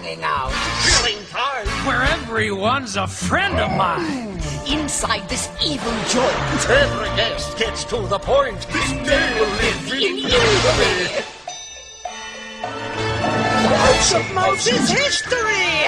hang out. Thrilling time. Where everyone's a friend of mine. Inside this evil joint, Every guest gets to the point. This day will live in infamy. House of Moses history!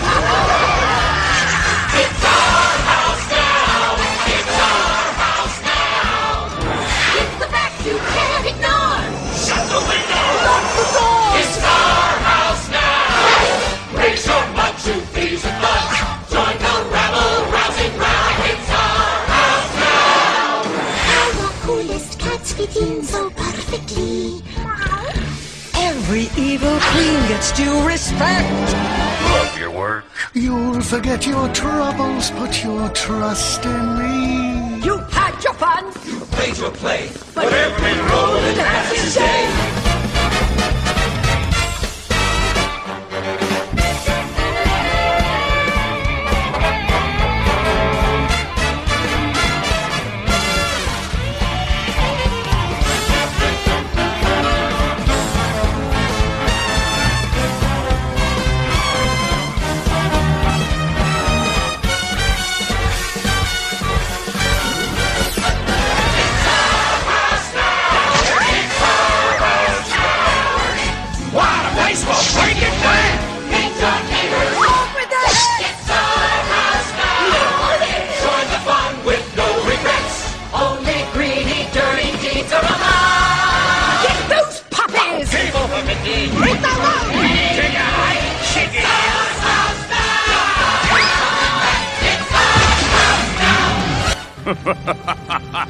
It's our house now! It's our house now! It's the fact you can't ignore! Shut the window! Lock the door! It's our house now! Raise your mud to thieves and buds! Join the rabble, rousing round! It's our house now! How the coolest cats fit in so perfectly. Every evil queen gets due respect. Love your work. You'll forget your troubles, put your trust in me. You've had your fun, Played your play, but every role it has its day. It's our house now! Join the fun with no regrets! Only greedy, dirty deeds are allowed! get those puppies! People of the deed. Break the law! Take a hike, chicken. Our house now! It's our house now!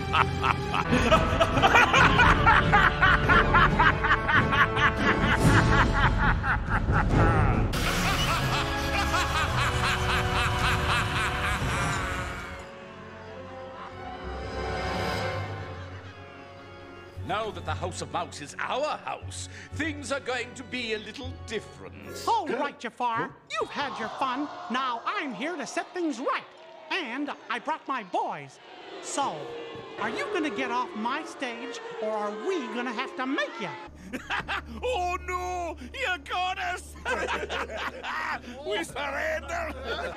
Now that the House of Mouse is our house, things are going to be a little different. All right, Jafar. You've had your fun. Now I'm here to set things right. And I brought my boys. So, are you gonna get off my stage, or are we gonna have to make you? Oh no! You got us! We surrender!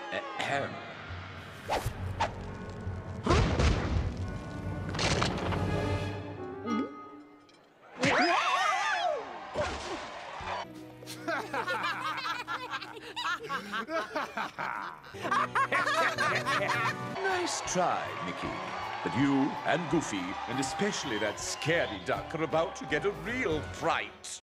Nice try, Mickey. But you and Goofy, and especially that scaredy duck, are about to get a real fright.